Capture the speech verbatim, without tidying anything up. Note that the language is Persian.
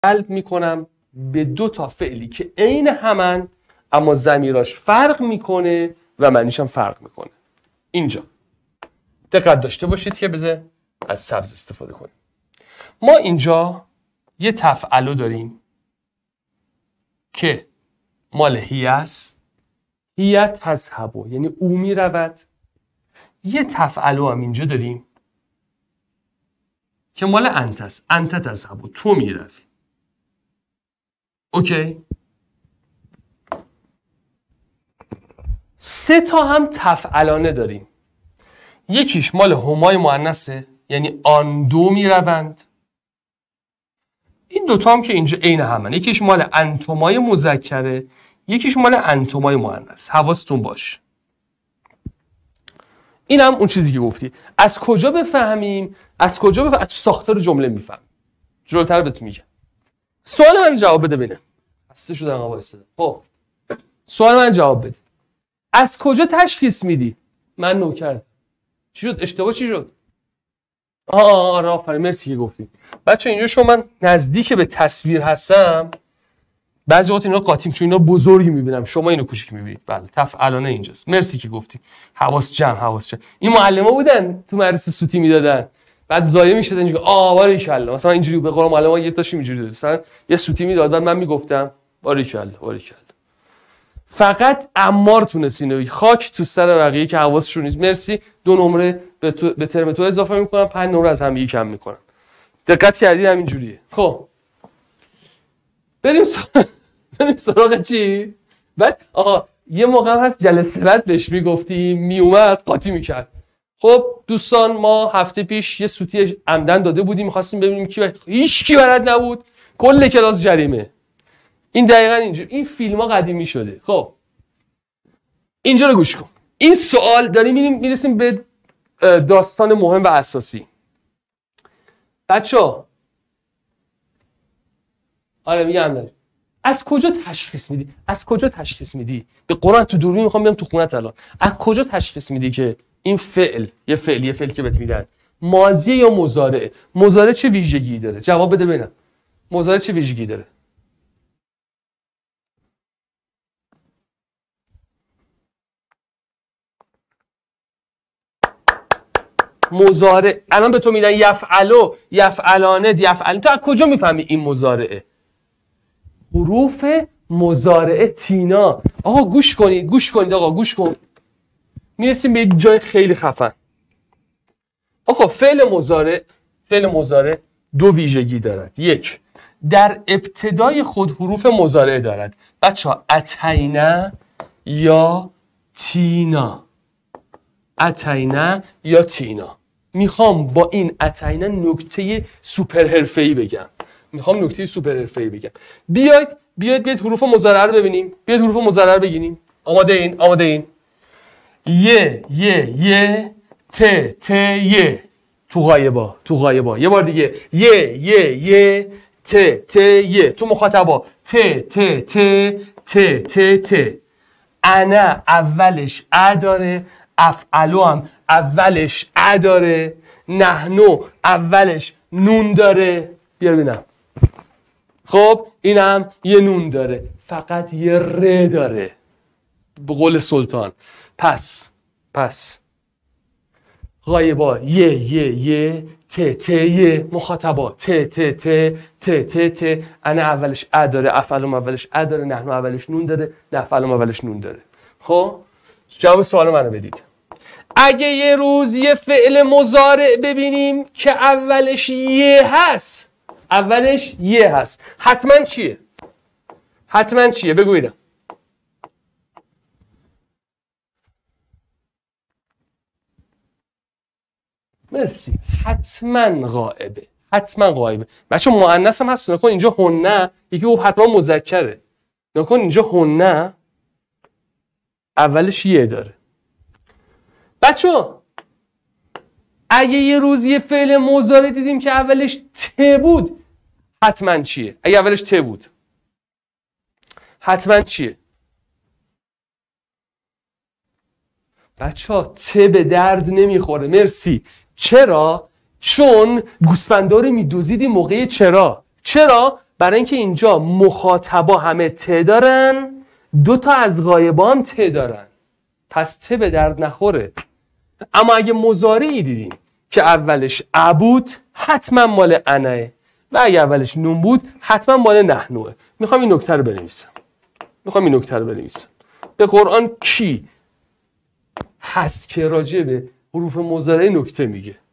قلب میکنم به دو تا فعلی که عین همن اما ضمیراش فرق میکنه و معنیش هم فرق میکنه. اینجا دقت داشته باشید که بذار از سبز استفاده کنیم. ما اینجا یه تفعلو داریم که مال هی است، هیت تذهبو یعنی او میرود. یه تفعلو هم اینجا داریم که مال انت است، انت تذهبو تو میروی. اوکی؟ سه تا هم تفعلانه داریم. یکیش مال همای مؤنثه یعنی آن دو میروند. این دوتا هم که اینجا عین همن. یکیش مال انتمای مذکره، یکیش مال انتمای مؤنث. حواستون باش. این هم اون چیزی که گفتی. از کجا بفهمیم؟ از کجا بفهمیم؟ از ساختار جمله میفهمیم. جلوتر بهت میگم. سوال من جواب بده ببینم. خسته شدم آقا وایساده. خب سوال من جواب بده. از کجا تشخیص میدی؟ من نوکر. چی شد؟ اشتباه چی شد؟ آه آه آفرین مرسی که گفتی. بچه اینجا شما من نزدیک به تصویر هستم. بعضی وقت اینا قاطیم چون اینا بزرگی میبینم، شما اینو کوچیک میبینید. بله تفعلانه اینجاست. مرسی که گفتی. حواس جمع حواس جمع. این معلما بودن تو مدرسه سوتی میدادن. بعد زایه میشد اینجوری آ باریکلا مثلا اینجوری به قول معلم یه تاشی اینجوری مثلا یه سوتی میداد بعد من میگفتم باریکلا باریکلا. فقط عمار تونست اینو خاک تو سر بقیه که حواسشون نیست. مرسی. دو نمره به تو به ترم تو اضافه میکنم، پنج نمره از هم دیگه کم میکنم. دقت کردید همین جوریه. خب بریم سراغ بریم سراغ چی؟ بعد آقا یه موقع هست جلسه بعد بهش میگفتیم میومد قاطی میکرد. خب دوستان ما هفته پیش یه سوتی عمدن داده بودیم، می‌خواستیم ببینیم کی بلد. هیچ کی بلد نبود. کل کلاس جریمه. این دقیقاً اینجوری. این فیلم‌ها قدیمی شده. خب اینجا رو گوش کن. این سوال داریم میریم میرسیم به داستان مهم و اساسی. بچه‌ها آره میگم داریم. از کجا تشخیص میدی؟ از کجا تشخیص میدی؟ به قرآن تو دوربین میخوام بیام تو خونت الان. از کجا تشخیص میدی که این فعل یه فعل یه فعل که بهت میدن ماضی یا مضارع؟ مضارع چه ویژگی داره؟ جواب بده ببینم. مضارع چه ویژگی داره؟ مضارع الان به تو میدن یفعلو، یفعلانه، یفعل. تو از کجا میفهمی این مضارعه؟ حروف مضارع تینا. آقا گوش کنید، گوش کنید آقا گوش کن. میرسیم به یک جای خیلی خفن. آقا فعل مضارع، فعل مضارع دو ویژگی دارد. یک، در ابتدای خود حروف مضارع دارد. بچه‌ها اتینا یا تینا، اتینا یا تینا. میخوام با این اتینا نکته سوپر حرفه‌ای بگم. میخوام نکته سوپر حرفه‌ای بگم. بیاید بیاید بیاید حروف مضارع رو ببینیم. بیاید حروف مضارع رو بگیریم. آماده این؟ آماده این؟ ی ی ی ت ت ی تو غایبا، تو غایبا. یه بار دیگه ی ی ی ت ت ی تو مخاطبا ت ت ت ت ت ت. انا اولش ا داره، افعلو هم اولش ا داره، نحنو اولش نون داره. بیار ببینم. خب اینم یه نون داره، فقط یه ر داره به قول سلطان. پس پس غایبا ی ی ی ت ت ی مخاطبا ت ت ت ت ت ت. انا اولش ا داره، افعلم اولش ا داره، نحنو اولش نون داره، نفعلم اولش نون داره. خب جواب سوال منو بدید. اگه یه روز یه فعل مضارع ببینیم که اولش یه هست، اولش یه هست، حتما چیه؟ حتما چیه؟ بگویدم. مرسی. حتما غائبه. حتما غائبه. بچه مؤنث هم هست. نکن اینجا هنه، یکی گفت حتما مذکره. نکن اینجا هنه اولش یه داره. بچه اگه یه روز یه فعل مضارع دیدیم که اولش ت بود، حتما چیه؟ اگه اولش ت بود حتما چیه؟ بچه ها ت به درد نمیخوره. مرسی. چرا؟ چون گوسفندا رو میدوزیدی موقع چرا؟ چرا؟ برای اینکه اینجا مخاطبا همه ت دارن، دو تا از غایبا هم ت دارن، پس ت به درد نخوره. اما اگه مضارعی دیدیم که اولش ابود حتما مال انه و اگه اولش نون بود حتما مال نحنوه. میخوام این نکته رو بنویسم. میخوام این نکته رو بنویسم. به قرآن کی هست که راجع به حروف مضارعه نکته میگه؟